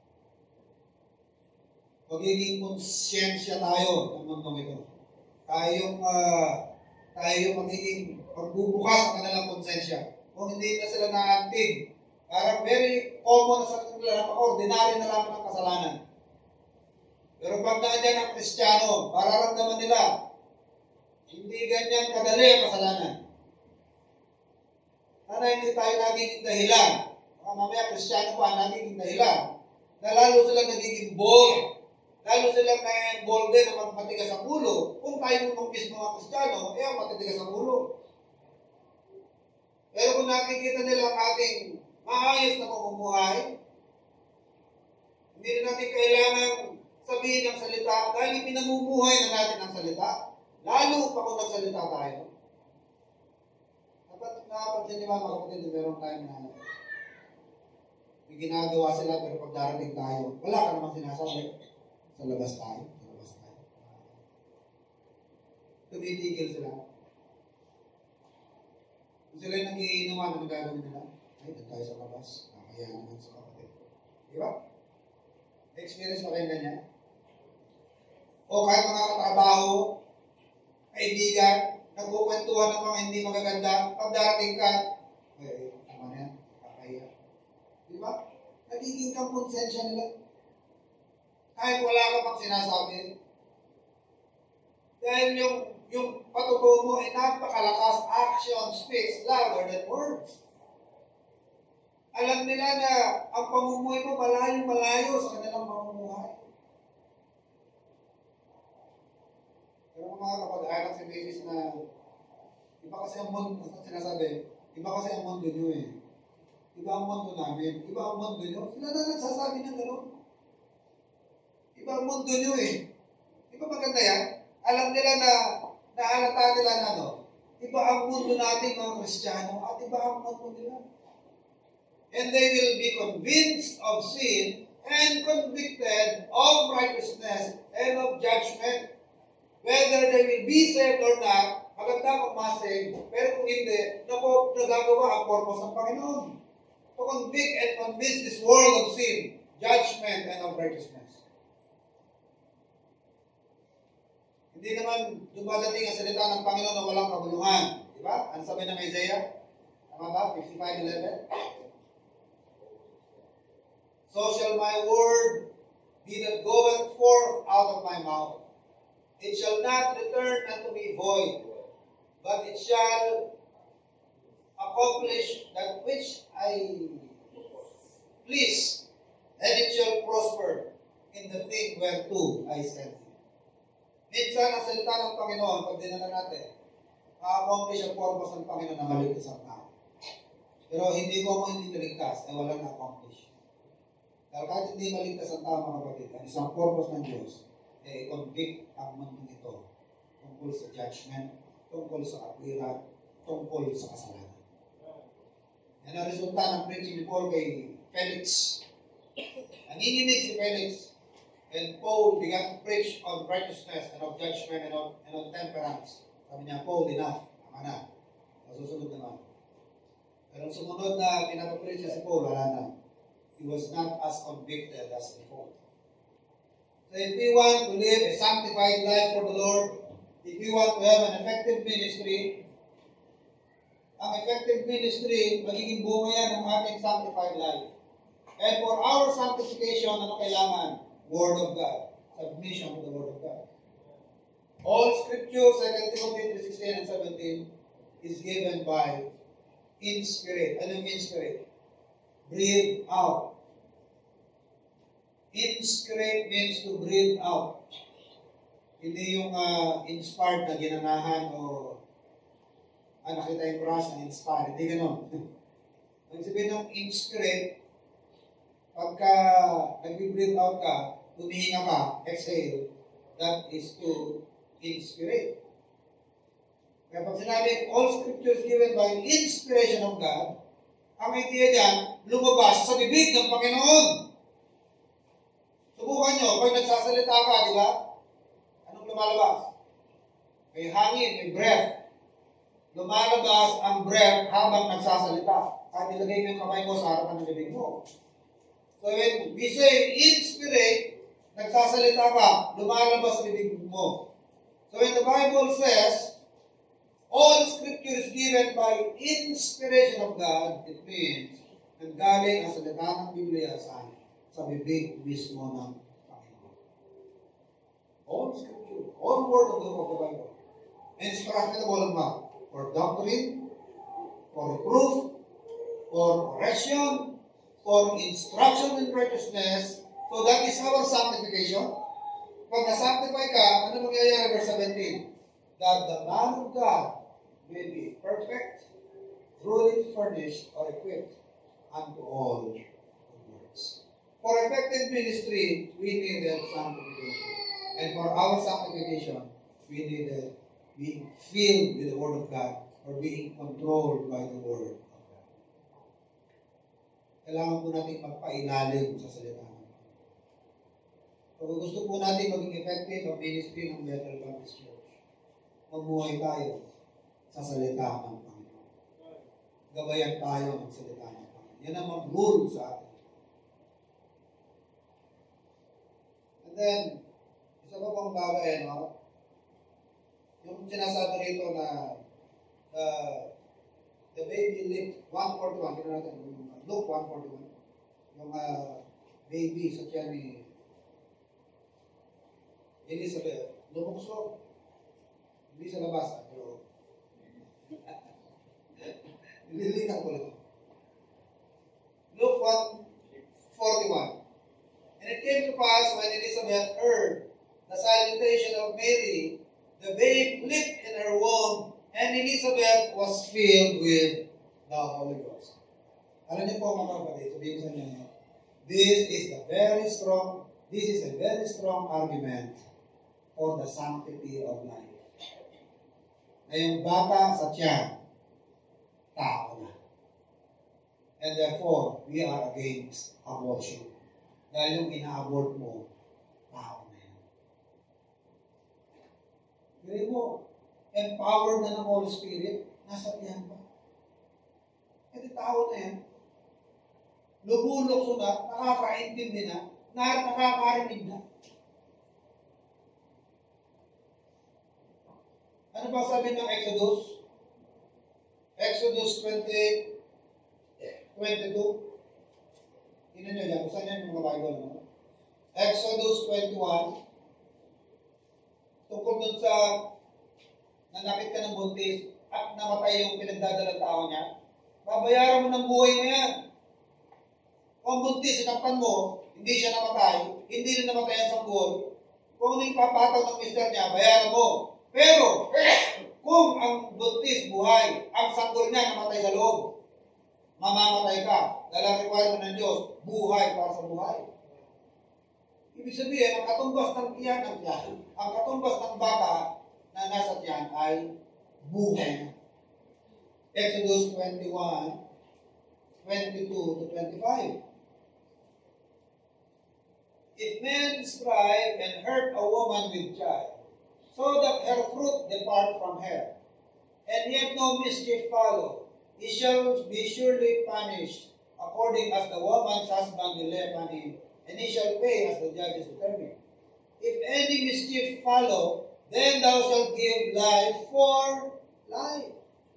Magiging konsyensya tayo ng mundong ito. Tayong, uh, tayo magiging pagbubukas ang kanilang konsensya. Kung hindi na sila naantig, parang very common sa kanila, napaka-ordinary na lamang ng kasalanan. Pero pag naandyan ang Kristiyano, mararamdaman nila, hindi ganyan kadali ang kasalanan. Sana hindi tayo nagiging dahilan. Baka mamaya Kristiyano pa nagiging dahilan. Na lalo sila nagiging bold. Lalo sila na-involved din na magmatigas ang ulo. Kung tayo mong mismo mga Kristiyano, eh, matitigas ang ulo. Pero kung nakikita nila ang ating maayos na pamumuhay, hindi na natin kailangan sabihin ang salita dahil pinamumuhay na natin ang salita. Lalo pa kung nagsalita tayo. Dapat nakapansin niyo mga kapatid na meron tayo na may ginagawa sila pero pag darating tayo, wala ka namang sinasabi. Sa labas tayo. Sa labas tayo. Tumitigil sila. Kung sila yung nag-iinuman, ano gagawin nila? Ay, doon tayo sa labas. Nakakaya naman sa kapatid. Di ba? Experience pa kayo ganyan? O kahit mga katrabaho, kaibigan, nagkukwentuhan ng mga hindi magaganda, pag darating ka, ay, tama na yan, kakaya. Di ba? Nagiging kang konsensya nila. Kahit wala ka pang sinasabi. Dahil yung, yung patutuo mo ay napakalakas, action speaks louder than words. Alam nila na ang pamumuhay mo malayo-malayo sa kanilang pamumuhay. Pero mga kapag-anak si Mavis na iba kasi ang mundo, ang sinasabi, iba kasi ang mundo nyo eh. Iba ang mundo namin. Iba ang mundo nyo. Sila na nagsasabi ng gano'n. Iba ang mundo nyo eh. Iba maganda yan. Alam nila na, nahalata nila na ano, iba ang mundo natin mga Kristiyano at iba ang mundo nila. And they will be convinced of sin and convicted of righteousness and of judgment. Whether they will be saved or not, maganda kung ma-save, pero kung hindi, napo, nagagawa ang purpose ng Panginoon. To convict and convince this world of sin, judgment, and of righteousness. Hindi naman dumadating ang salita ng Panginoon na walang kabuluhan. Di ba? Ano sabi ng Isaiah? Tama ba? fifty-five eleven? So shall my word be that goeth forth out of my mouth. it shall not return unto me void, but it shall accomplish that which I please, and it shall prosper in the thing whereto I send it. Minsan, ang salita ng Panginoon, pag dinala natin, ma-accomplish ang purpose ng Panginoon na maligtas ang tao. Pero hindi ko mo hindi naligtas, ay walang na-accomplish. Dahil kahit hindi maligtas ang tao, mga kapatid, ang isang purpose ng Diyos, ay convict ang mundo nito tungkol sa judgment, tungkol sa katwiran, tungkol sa kasalanan. Yan ang resulta ng preaching ni Paul kay Felix. Nanginginig si Felix, and Paul began to preach on righteousness and of judgment and of, and of temperance. Sabi niya, Paul, enough. Tama na. Masusunod naman. Pero sumunod na pinapapreach niya si Paul, wala na. He was not as convicted as before. So if we want to live a sanctified life for the Lord, if we want to have an effective ministry, ang effective ministry, magiging bunga yan ng ating sanctified life. And for our sanctification, ano kailangan? Word of God. Submission to the Word of God. All Scripture, Second Timothy three sixteen and seventeen, is given by inspired. Anong inspired? Breathe out. Inspired means to breathe out. Hindi yung uh, inspired na ginanahan o ah, nakita yung brush na inspired. Hindi ganon. Ang sabihin ng inspired, pagka nag-breathe out ka, humihinga ka, exhale, that is to inspire. Kaya pag sinabi, all scriptures given by inspiration of God, ang idea dyan, lumabas sa bibig ng Panginoon. Subukan nyo, pag nagsasalita ka, di ba? Anong lumalabas? May hangin, may breath. Lumalabas ang breath habang nagsasalita. Kahit nilagay mo yung kamay mo sa harapan ng bibig mo. So when we say inspire, nagsasalita ka, lumalabas sa bibig mo. So when the Bible says, all scripture is given by inspiration of God, it means, nanggaling ang salita ng Biblia sa sa bibig mismo ng Panginoon. All scripture, all word of the, of the Bible, inspirable ba? For doctrine, for reproof, for correction, for instruction in righteousness. So that is our sanctification. Pag na-sanctify ka, ano mangyayari verse seventeen? That the man of God will be perfect, truly furnished or equipped unto all good works. For effective ministry, we needed sanctification. And for our sanctification, we needed being filled with the Word of God or being controlled by the Word of God. Kailangan po natin magpailalim sa salita. Kung gusto po natin maging effective ang ministry ng Bethel Baptist Church, mabuhay tayo sa salita ng Panginoon. Gabayan tayo ng salita ng Panginoon. Yan ang mag-rule sa atin. And then, isa pa pang bagay, no? Yung sinasabi rito na uh, the baby lived, one forty-one, kina natin, Luke one forty-one, yung uh, baby sa tiyan ni Elizabeth, lumukso. Hindi sa labas, pero nililinaw ko lang. Luke one forty-one. And it came to pass when Elizabeth heard the salutation of Mary, the babe leaped in her womb, and Elizabeth was filled with the Holy Ghost. Alam niyo po mga kapatid, sabihin ko sa inyo, this is the very strong, this is a very strong argument for the sanctity of life. Na yung bata sa tiyan, tao na. And therefore, we are against abortion. Dahil yung ina-abort mo, tao na yan. Pero mo, empowered na ng Holy Spirit, nasa tiyan pa. E di tao na yan. Lubulok na, nakakaintindi na, nakakarinig na. Ano ba sabi ng Exodus? Exodus twenty, twenty-two. Tingnan nyo yan. Saan yan yung mga Bible? No? Exodus twenty-one. tungkol dun sa nanakit ka ng buntis at namatay yung pinagdadalang tao niya, babayaran mo ng buhay mo yan. Kung buntis, sinaktan mo, hindi siya namatay, hindi rin namatay ang sanggol, kung ano yung papataw ng mister niya, bayaran mo. Pero, kung ang buntis buhay, ang sanggol niya namatay sa loob, mamamatay ka. Dahil ang requirement ng Diyos, buhay para sa buhay. Ibig sabihin, ang katumbas ng tiyan ng tiyan, ang katumbas ng bata na nasa tiyan ay buhay. Exodus twenty-one, twenty-two to twenty-five. If men strive and hurt a woman with child, so that her fruit depart from her, and yet no mischief follow, he shall be surely punished, according as the woman's husband will lay upon him, and he shall pay as the judges determine. If any mischief follow, then thou shalt give life for life.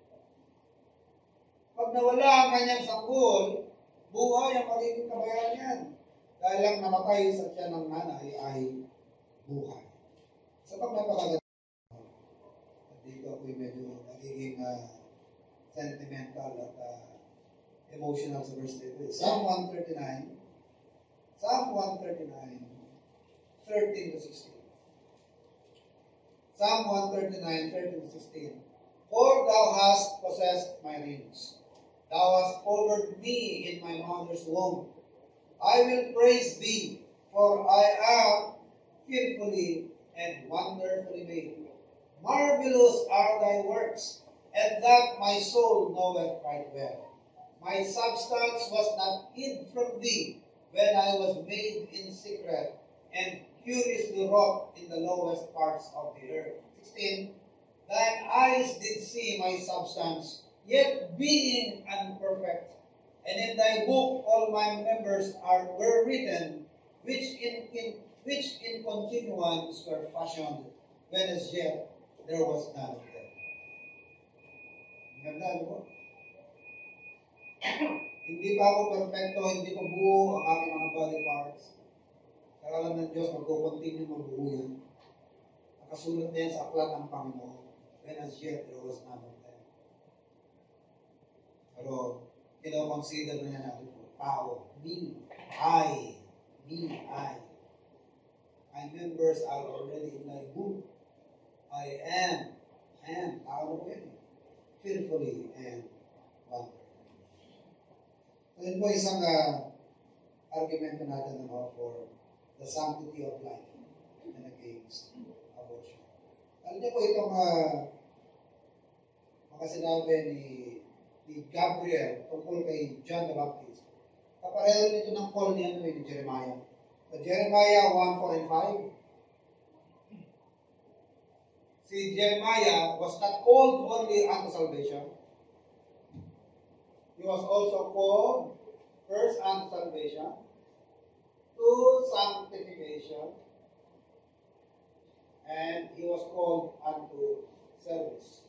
Pag nawala ang kanyang sanggol, buhay ang magiging kabayaran niyan. Dahil lang namatay sa tiyan ng nanay ay buhay. Sa pagpapakaganda, dito ako'y medyo nagiging uh, sentimental at uh, emotional sa verse dito. Psalm one thirty-nine, Psalm one thirty-nine, thirteen to sixteen. Psalm one thirty-nine, thirteen to sixteen. For thou hast possessed my reins. Thou hast covered me in my mother's womb. I will praise thee, for I am fearfully and wonderfully made. Marvelous are thy works, and that my soul knoweth right well. My substance was not hid from thee when I was made in secret, and curiously wrought in the lowest parts of the earth. sixteen. Thine eyes did see my substance, yet being unperfect. And in thy book all my members are were written, which in, in which in continuance were fashioned, when as yet there was none of them. Ganda, ano po? Hindi pa ako perfecto, hindi pa buo ang aking mga body parts. Karalan ng Diyos, magkukontinue magbuo yan. Nakasulat na yan sa aklat ng Panginoon, when as yet there was none of them. Pero, kino-consider na niya natin po, tao, me, I, me, I. My members are already in my book. I am, I am, tao ko yan. Fearfully and wonderfully. So yun po isang uh, argument natin ano, for the sanctity of life and against abortion. Alam niyo po itong uh, makasinabi ni ni Gabriel tungkol kay John the Baptist. Kapareho nito ng call ni, ano, ni Jeremiah. So Jeremiah one, four, and five. Si Jeremiah was not called only unto salvation. He was also called first unto salvation, to sanctification, and he was called unto service.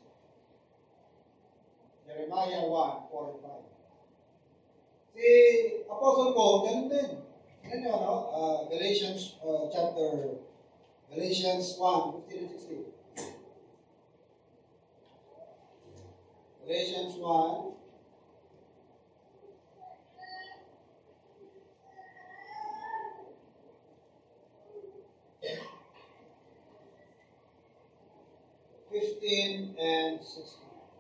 Jeremiah one, four, and five. Si Apostle Paul, ganun din. Yan yun, no? Uh, Galatians uh, chapter, Galatians one, fifteen and sixteen. Galatians one, fifteen and sixteen.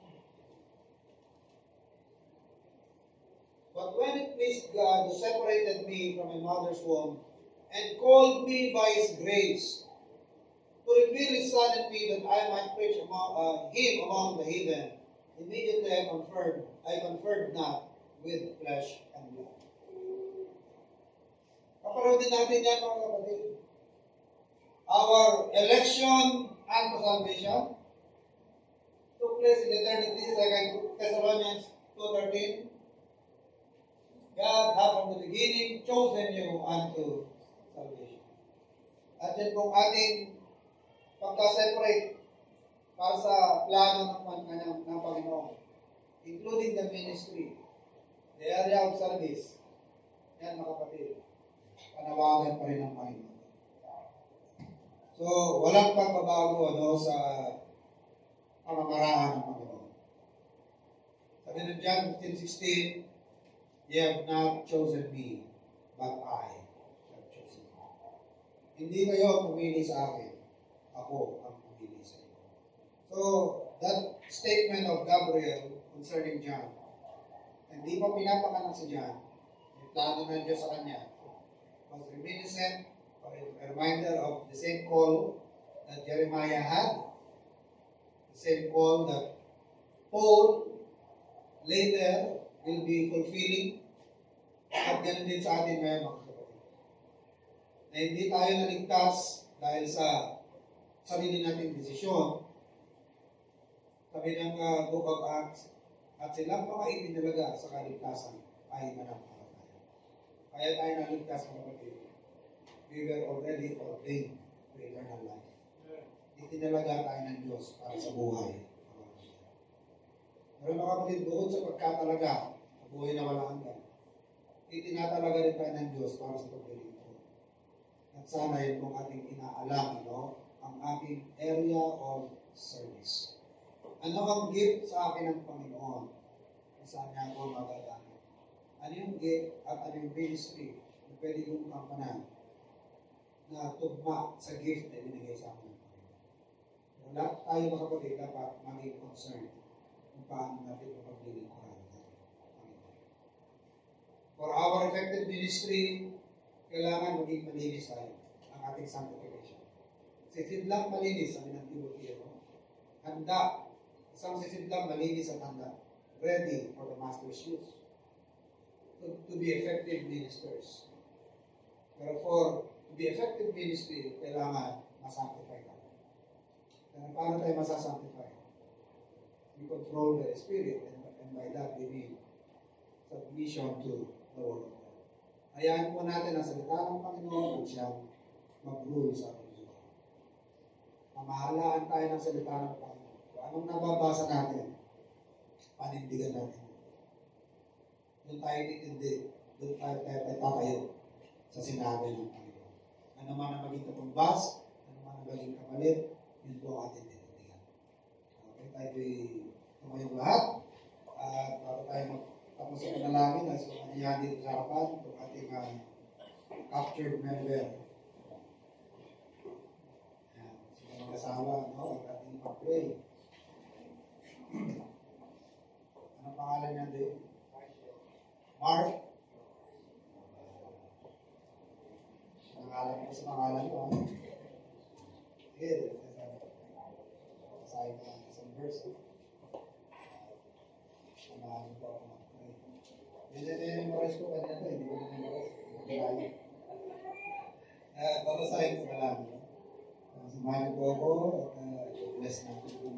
But when it pleased God, who separated me from my mother's womb, and called me by his grace, to reveal his Son in me, that I might preach among, uh, him among the heathen, immediately I conferred, I conferred not with flesh and blood. Kapareho din natin yan, mga kapatid. Our election unto salvation took place in eternity, Second Thessalonians two thirteen. God hath from the beginning chosen you unto salvation. At yan pong ating pagka-separate para sa plano ng, ng, ng Panginoon, including the ministry, the area of service. Yan, mga kapatid, panawagan pa rin ng Panginoon. So, walang pagbabago ano, sa pamamaraan ng Panginoon. Sabi ng John fifteen sixteen, "Ye have not chosen me, but I have chosen you." Hindi kayo pumili sa akin, ako ang pumili sa inyo. So, that statement of Gabriel concerning John, hindi pa pinapakanak si John, may plano ng Diyos sa kanya, was reminiscent or a reminder of the same call that Jeremiah had, the same call that Paul later will be fulfilling, at ganun din sa atin ngayon mga kapatid. Na hindi tayo naligtas dahil sa sarili nating desisyon. Sabi ng uh, Book of Acts, at silang mga itinalaga sa kaligtasan ay mananampalataya. Kaya tayo naligtas mga kapatid. We were already ordained to eternal life. Itinalaga tayo ng Diyos para sa buhay. Pero mga kapatid, bukod sa pagkatalaga, sa buhay na walang hanggan, itinatalaga rin tayo ng Diyos para sa paglilingkod. At sana yun kung ating inaalam, no? Ang ating area of service. Ano ang gift sa akin ng Panginoon? Saan niya ako magagamit? Ano yung gift at ano yung ministry na pwede kong kampanan na tugma sa gift na binigay sa akin ng Panginoon? Wala tayo mga kapatid dapat maging concerned kung paano natin mapaglilingkuran ng Panginoon. For our effective ministry, kailangan maging malinis tayo ang ating sanctification. Sisidlang malinis ang ng Timoteo. Handa. Isang sisidlang malinis at handa. Ready for the master's use. To, to be effective ministers. Pero for to be effective ministry, kailangan masanctify tayo. Kaya paano tayo masasanctify? We control the Spirit, and, and by that we mean submission to the Word of God. Hayaan po natin ang salita ng Panginoon at siyang mag-rule sa ating buhay. Mamahalaan tayo ng salita ng Panginoon. Kung anong nababasa natin, panindigan natin. Doon tayo titindi, doon tayo tayo tayo tatayo sa sinabi ng Panginoon. Ano man ang maging katumbas, ano man ang maging kamalit, yun po ang ating titindigan. Okay, tayo'y tumayong lahat. At bago tayo magtapos sa panalangin, as kung ano yan dito sa harapan, itong ating uh, captured member. Ayan, sa mga kasawa, no? At ating pag-pray. Anong pangalan niya din? Mark? Pangalan ko sa pangalan ko. Sige, sasahin ko lang isang verse. Samahan ko ako mag-pray. Hindi na memorize ko kanina ito, hindi ko na memorize. Babasahin ko na lang. Samahan ko ako at bless natin kung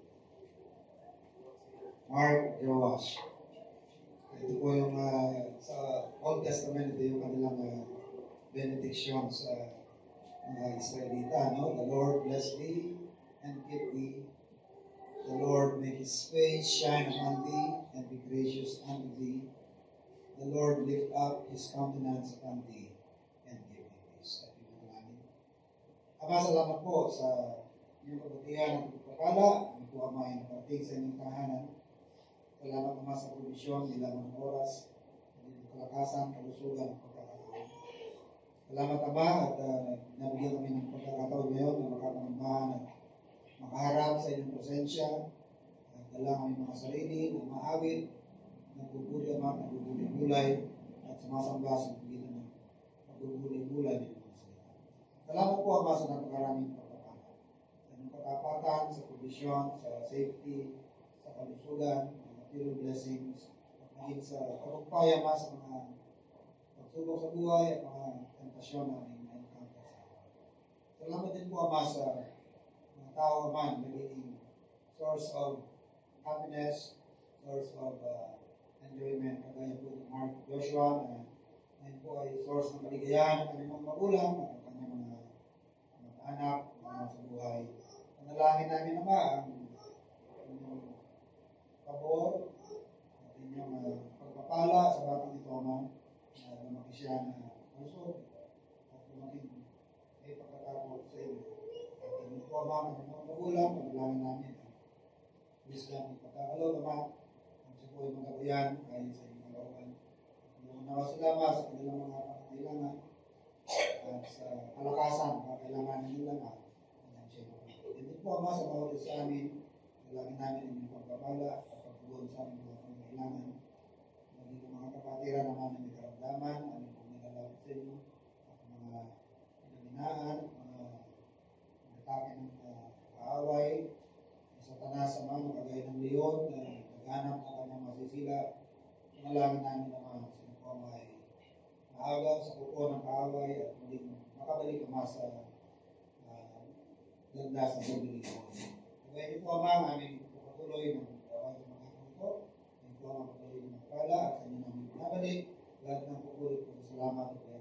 Mark Joash. Ito po yung uh, sa Old Testament, ito yung kanilang uh, benediction sa mga Israelita. No? The Lord bless thee and keep thee. The Lord make His face shine upon thee and be gracious unto thee. The Lord lift up His countenance upon thee and give thee peace. At yung namin. Ama, salamat po sa iyong kabutihan at pagpapala. Ang po Ama ay nakarating sa inyong tahanan. Salamat naman sa provisyon, di lamang oras, hindi kalakasan, kalusugan, pagkakataon. Salamat Ama at uh, nabigyan kami ng pagkakataon ngayon na makapangambahan at makaharap sa inyong presensya. At dala kami mga sarili, ng maawit, nagbubuli Ama, nagbubuli-bulay, at sumasamba sa pagitan ng nagbubuli-bulay ng mga salita. Salamat po Ama sa napakaraming pagkakataon. Sa inyong katapatan, sa provisyon, sa safety, sa kalusugan, material blessings, at maging sa pagpapaya mas sa mga pagsubok sa buhay at mga tentasyon na aming na-encounter sa buhay. Salamat din po Ama sa mga tao man naging source of happiness, source of uh, enjoyment, kagaya po ni Mark Joshua na ngayon po ay source ng kaligayahan ng kanyang mga magulang at ng kanyang mga, mga anak, mga sa buhay. Panalangin namin Ama ang inyong pabor at inyong uh, pagpapala sa batang ito Ama na lumaki siya na malusog at lumaki may pagkatapos sa inyo. Ama, ng mga magulang, panalangin namin. Wisdom, pagkakalaw naman, ang siya po ay magabayan, ayon sa inyong kalooban. Nawa sila ma sa kanilang mga kailangan at sa kalakasan, mga kailangan nila na. Hindi po Ama sa bawat isa sa amin, nalangin namin inyong pagpapala at pagpugon sa aming mga kailangan. Maging ang mga kapatiran naman na may karamdaman, aming pong nilalapit sa inyo, at mga pinaminaan, mga atake ng uh, kaaway, sa tanas sa mga kagaya ng leon na naghanap ng kanyang masisila. Nalangin namin naman sa inyo po ay maagaw sa kuko ng kaaway at muling makabalik naman sa uh, ganda sa pagbiling mo. Kaya ito po Ama, ang aming patuloy ng tawag ng mga ito. Ito po ang patuloy ng pala at sa inyo namin pinabalik. Lahat ng pupuli po sa salamat at